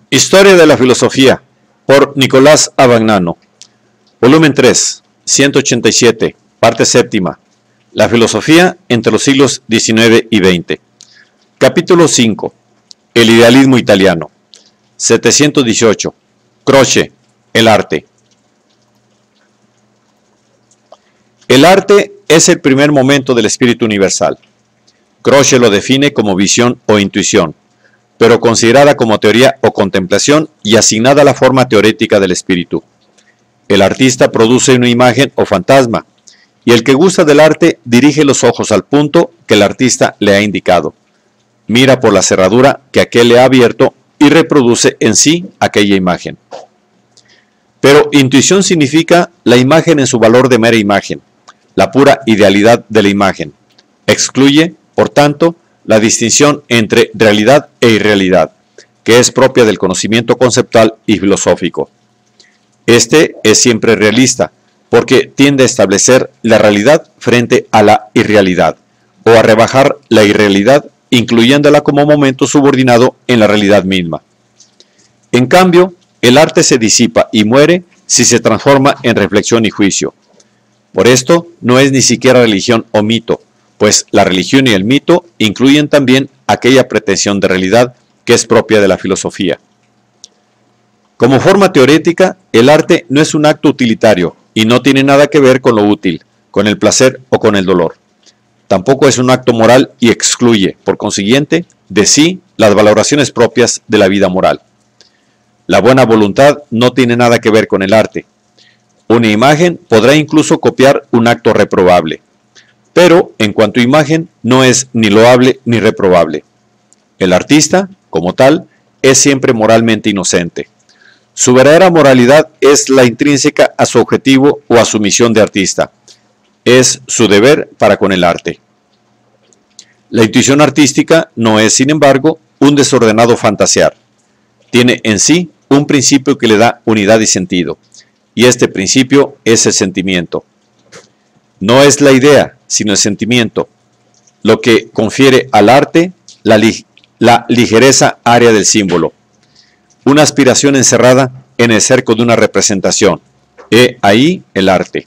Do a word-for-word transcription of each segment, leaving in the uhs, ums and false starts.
Historia de la filosofía, por Nicolás Abagnano. Volumen tres, ciento ochenta y siete, parte séptima. La filosofía entre los siglos diecinueve y veinte. Capítulo cinco. El idealismo italiano. setecientos dieciocho. Croce, el arte. El arte es el primer momento del espíritu universal. Croce lo define como visión o intuición, pero considerada como teoría o contemplación y asignada la forma teorética del espíritu. El artista produce una imagen o fantasma, y el que gusta del arte dirige los ojos al punto que el artista le ha indicado. Mira por la cerradura que aquel le ha abierto y reproduce en sí aquella imagen. Pero intuición significa la imagen en su valor de mera imagen, la pura idealidad de la imagen. Excluye, por tanto, la distinción entre realidad e irrealidad, que es propia del conocimiento conceptual y filosófico. Este es siempre realista, porque tiende a establecer la realidad frente a la irrealidad, o a rebajar la irrealidad, incluyéndola como momento subordinado en la realidad misma. En cambio, el arte se disipa y muere si se transforma en reflexión y juicio. Por esto, no es ni siquiera religión o mito, pues la religión y el mito incluyen también aquella pretensión de realidad que es propia de la filosofía. Como forma teorética, el arte no es un acto utilitario y no tiene nada que ver con lo útil, con el placer o con el dolor. Tampoco es un acto moral y excluye, por consiguiente, de sí las valoraciones propias de la vida moral. La buena voluntad no tiene nada que ver con el arte. Una imagen podrá incluso copiar un acto reprobable, pero en cuanto a imagen no es ni loable ni reprobable. El artista, como tal, es siempre moralmente inocente. Su verdadera moralidad es la intrínseca a su objetivo o a su misión de artista. Es su deber para con el arte. La intuición artística no es, sin embargo, un desordenado fantasear. Tiene en sí un principio que le da unidad y sentido, y este principio es el sentimiento. No es la idea, sino el sentimiento, lo que confiere al arte la, li la ligereza área del símbolo, una aspiración encerrada en el cerco de una representación. He ahí el arte.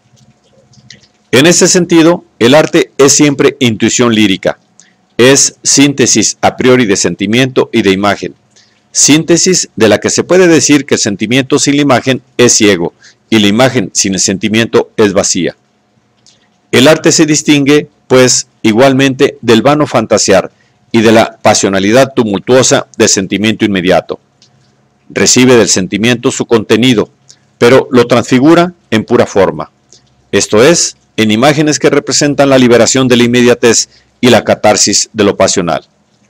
En ese sentido, el arte es siempre intuición lírica, es síntesis a priori de sentimiento y de imagen, síntesis de la que se puede decir que el sentimiento sin la imagen es ciego y la imagen sin el sentimiento es vacía. El arte se distingue, pues, igualmente del vano fantasear y de la pasionalidad tumultuosa del sentimiento inmediato. Recibe del sentimiento su contenido, pero lo transfigura en pura forma, esto es, en imágenes que representan la liberación de la inmediatez y la catarsis de lo pasional.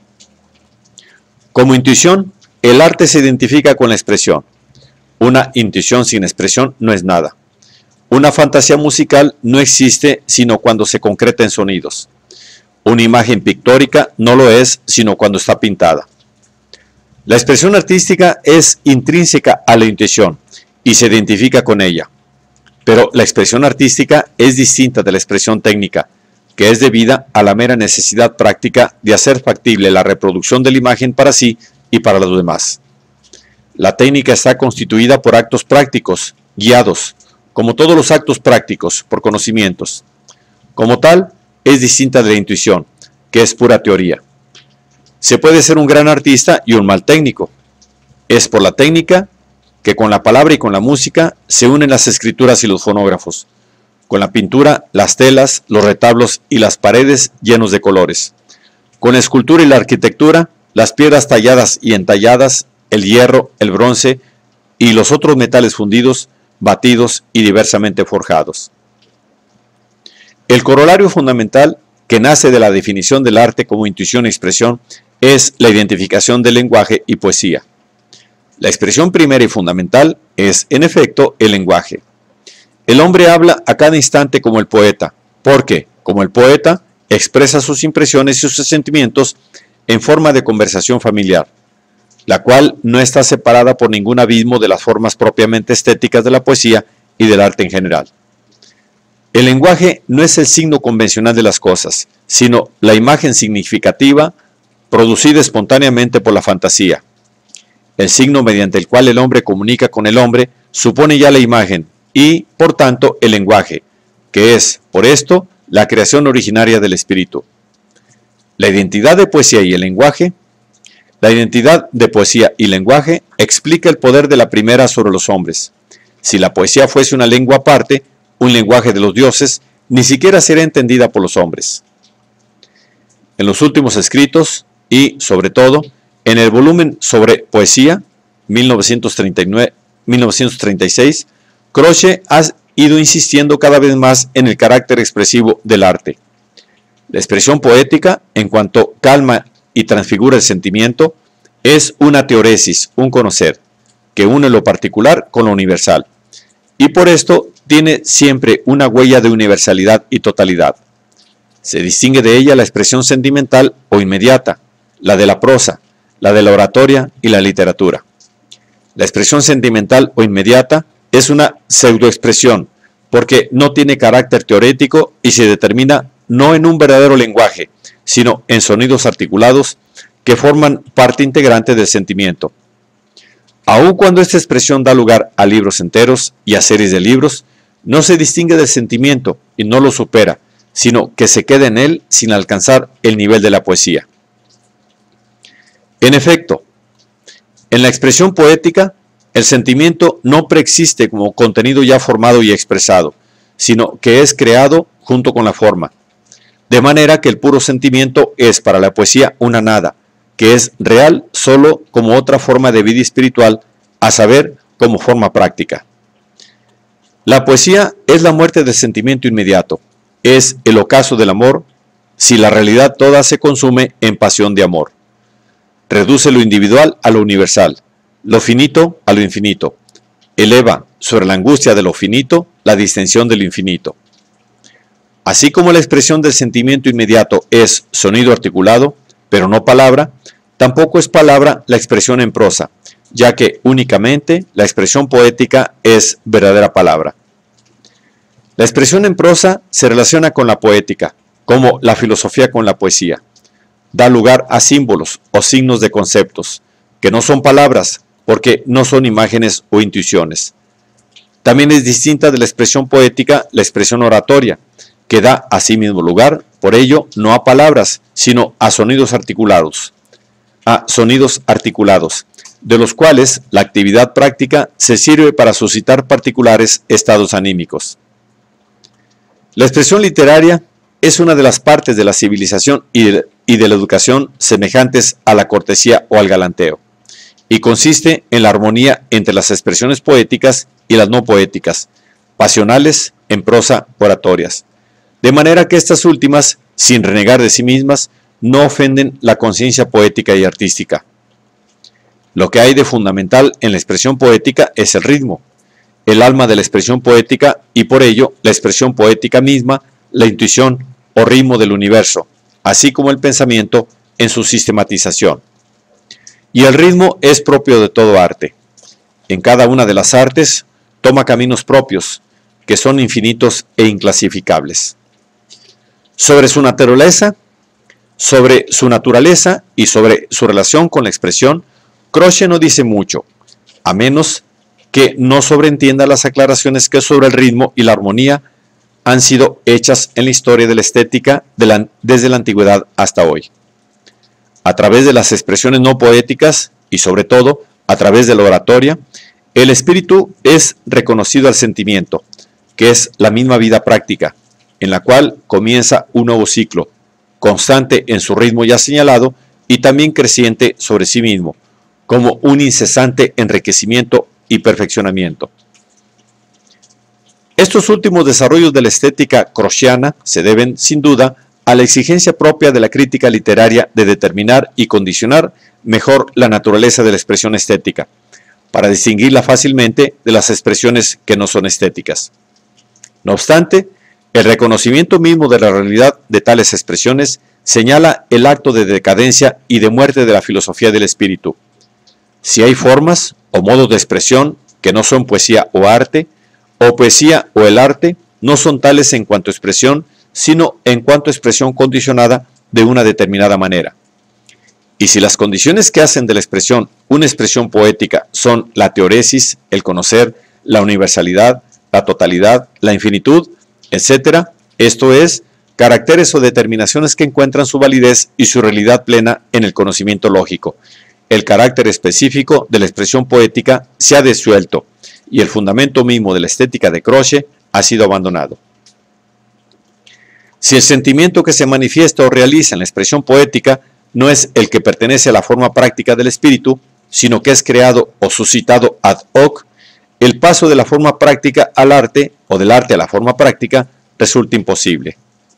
Como intuición, el arte se identifica con la expresión. Una intuición sin expresión no es nada. Una fantasía musical no existe sino cuando se concreta en sonidos. Una imagen pictórica no lo es sino cuando está pintada. La expresión artística es intrínseca a la intuición y se identifica con ella. Pero la expresión artística es distinta de la expresión técnica, que es debida a la mera necesidad práctica de hacer factible la reproducción de la imagen para sí y para los demás. La técnica está constituida por actos prácticos, guiados, como todos los actos prácticos, por conocimientos. Como tal, es distinta de la intuición, que es pura teoría. Se puede ser un gran artista y un mal técnico. Es por la técnica que con la palabra y con la música se unen las escrituras y los fonógrafos. Con la pintura, las telas, los retablos y las paredes llenos de colores. Con la escultura y la arquitectura, las piedras talladas y entalladas, el hierro, el bronce y los otros metales fundidos, batidos y diversamente forjados. El corolario fundamental, que nace de la definición del arte como intuición y expresión, es la identificación del lenguaje y poesía. La expresión primera y fundamental es, en efecto, el lenguaje. El hombre habla a cada instante como el poeta, porque, como el poeta, expresa sus impresiones y sus sentimientos en forma de conversación familiar, la cual no está separada por ningún abismo de las formas propiamente estéticas de la poesía y del arte en general. El lenguaje no es el signo convencional de las cosas, sino la imagen significativa producida espontáneamente por la fantasía. El signo mediante el cual el hombre comunica con el hombre supone ya la imagen y, por tanto, el lenguaje, que es, por esto, la creación originaria del espíritu. La identidad de poesía y el lenguaje. La identidad de poesía y lenguaje explica el poder de la primera sobre los hombres. Si la poesía fuese una lengua aparte, un lenguaje de los dioses, ni siquiera sería entendida por los hombres. En los últimos escritos, y sobre todo, en el volumen sobre poesía, mil novecientos treinta y nueve, mil novecientos treinta y seis, Croce ha ido insistiendo cada vez más en el carácter expresivo del arte. La expresión poética, en cuanto calma y transfigura el sentimiento, es una teoresis, un conocer, que une lo particular con lo universal, y por esto tiene siempre una huella de universalidad y totalidad. Se distingue de ella la expresión sentimental o inmediata, la de la prosa, la de la oratoria y la literatura. La expresión sentimental o inmediata es una pseudoexpresión, porque no tiene carácter teorético y se determina no en un verdadero lenguaje, sino en sonidos articulados que forman parte integrante del sentimiento. Aun cuando esta expresión da lugar a libros enteros y a series de libros, no se distingue del sentimiento y no lo supera, sino que se queda en él sin alcanzar el nivel de la poesía. En efecto, en la expresión poética, el sentimiento no preexiste como contenido ya formado y expresado, sino que es creado junto con la forma. De manera que el puro sentimiento es para la poesía una nada, que es real solo como otra forma de vida espiritual, a saber, como forma práctica. La poesía es la muerte del sentimiento inmediato, es el ocaso del amor, si la realidad toda se consume en pasión de amor. Reduce lo individual a lo universal, lo finito a lo infinito, eleva sobre la angustia de lo finito la distensión de lo infinito. Así como la expresión del sentimiento inmediato es sonido articulado, pero no palabra, tampoco es palabra la expresión en prosa, ya que únicamente la expresión poética es verdadera palabra. La expresión en prosa se relaciona con la poética, como la filosofía con la poesía. Da lugar a símbolos o signos de conceptos, que no son palabras, porque no son imágenes o intuiciones. También es distinta de la expresión poética la expresión oratoria, que da a sí mismo lugar, por ello, no a palabras, sino a sonidos articulados, a sonidos articulados, de los cuales la actividad práctica se sirve para suscitar particulares estados anímicos. La expresión literaria es una de las partes de la civilización y de, y de la educación semejantes a la cortesía o al galanteo, y consiste en la armonía entre las expresiones poéticas y las no poéticas, pasionales en prosa oratorias, de manera que estas últimas, sin renegar de sí mismas, no ofenden la conciencia poética y artística. Lo que hay de fundamental en la expresión poética es el ritmo, el alma de la expresión poética y por ello la expresión poética misma, la intuición o ritmo del universo, así como el pensamiento en su sistematización. Y el ritmo es propio de todo arte. En cada una de las artes toma caminos propios, que son infinitos e inclasificables. Sobre su naturaleza, sobre su naturaleza y sobre su relación con la expresión, Croce no dice mucho, a menos que no sobreentienda las aclaraciones que sobre el ritmo y la armonía han sido hechas en la historia de la estética de la, desde la antigüedad hasta hoy. A través de las expresiones no poéticas y sobre todo a través de la oratoria, el espíritu es reconocido al sentimiento, que es la misma vida práctica, en la cual comienza un nuevo ciclo, constante en su ritmo ya señalado y también creciente sobre sí mismo, como un incesante enriquecimiento y perfeccionamiento. Estos últimos desarrollos de la estética crociana se deben, sin duda, a la exigencia propia de la crítica literaria de determinar y condicionar mejor la naturaleza de la expresión estética, para distinguirla fácilmente de las expresiones que no son estéticas. No obstante, el reconocimiento mismo de la realidad de tales expresiones señala el acto de decadencia y de muerte de la filosofía del espíritu. Si hay formas o modos de expresión que no son poesía o arte, o poesía o el arte no son tales en cuanto a expresión, sino en cuanto a expresión condicionada de una determinada manera. Y si las condiciones que hacen de la expresión una expresión poética son la teoresis, el conocer, la universalidad, la totalidad, la infinitud, etcétera, esto es, caracteres o determinaciones que encuentran su validez y su realidad plena en el conocimiento lógico, el carácter específico de la expresión poética se ha disuelto y el fundamento mismo de la estética de Croce ha sido abandonado. Si el sentimiento que se manifiesta o realiza en la expresión poética no es el que pertenece a la forma práctica del espíritu, sino que es creado o suscitado ad hoc, el paso de la forma práctica al arte o del arte a la forma práctica resulta imposible.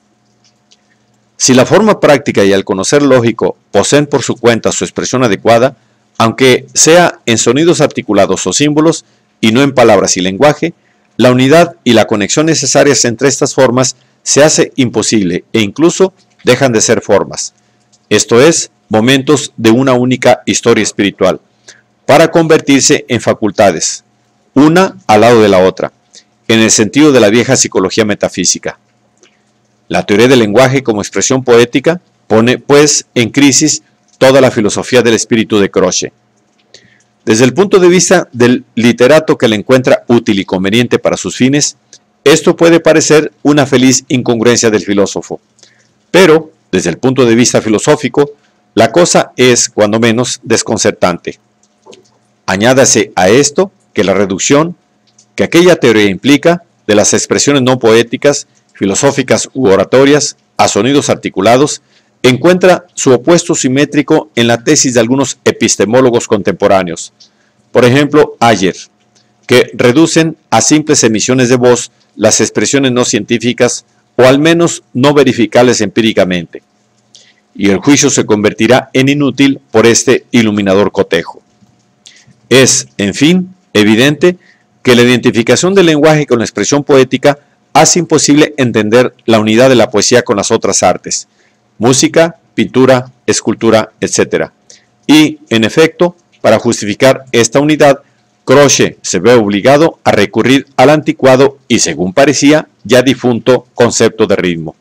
Si la forma práctica y el conocer lógico poseen por su cuenta su expresión adecuada, aunque sea en sonidos articulados o símbolos y no en palabras y lenguaje, la unidad y la conexión necesarias entre estas formas se hace imposible e incluso dejan de ser formas, esto es, momentos de una única historia espiritual, para convertirse en facultades, una al lado de la otra, en el sentido de la vieja psicología metafísica. La teoría del lenguaje como expresión poética pone, pues, en crisis toda la filosofía del espíritu de Croce. Desde el punto de vista del literato que le encuentra útil y conveniente para sus fines, esto puede parecer una feliz incongruencia del filósofo. Pero, desde el punto de vista filosófico, la cosa es, cuando menos, desconcertante. Añádase a esto que la reducción que aquella teoría implica de las expresiones no poéticas, filosóficas u oratorias, a sonidos articulados, encuentra su opuesto simétrico en la tesis de algunos epistemólogos contemporáneos. Por ejemplo, Ayer, que reducen a simples emisiones de voz las expresiones no científicas o al menos no verificables empíricamente. Y el juicio se convertirá en inútil por este iluminador cotejo. Es, en fin, evidente que la identificación del lenguaje con la expresión poética hace imposible entender la unidad de la poesía con las otras artes, música, pintura, escultura, etcétera. Y, en efecto, para justificar esta unidad, Croce se ve obligado a recurrir al anticuado y, según parecía, ya difunto concepto de ritmo.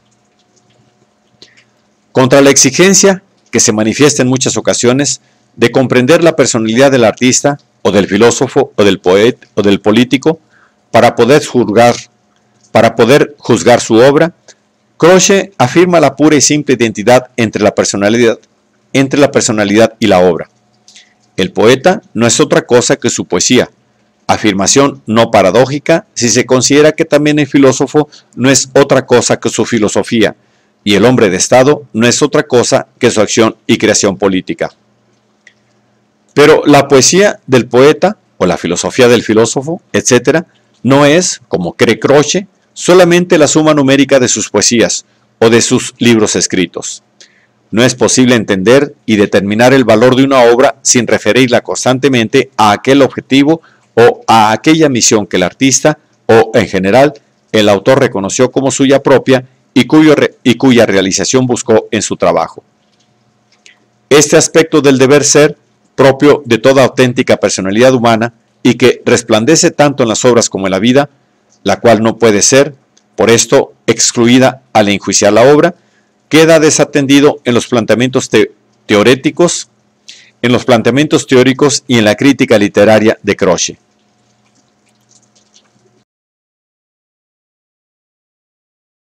Contra la exigencia, que se manifiesta en muchas ocasiones, de comprender la personalidad del artista, o del filósofo, o del poeta, o del político, para poder juzgar, para poder juzgar su obra, Croce afirma la pura y simple identidad entre la personalidad, entre la personalidad y la obra. El poeta no es otra cosa que su poesía, afirmación no paradójica si se considera que también el filósofo no es otra cosa que su filosofía, y el hombre de Estado no es otra cosa que su acción y creación política. Pero la poesía del poeta, o la filosofía del filósofo, etcétera, no es, como cree Croce, solamente la suma numérica de sus poesías o de sus libros escritos. No es posible entender y determinar el valor de una obra sin referirla constantemente a aquel objetivo o a aquella misión que el artista, o en general, el autor reconoció como suya propia y, cuyo re y cuya realización buscó en su trabajo. Este aspecto del deber ser, propio de toda auténtica personalidad humana y que resplandece tanto en las obras como en la vida, la cual no puede ser, por esto, excluida al enjuiciar la obra, queda desatendido en los planteamientos te teoréticos, en los planteamientos teóricos y en la crítica literaria de Croce.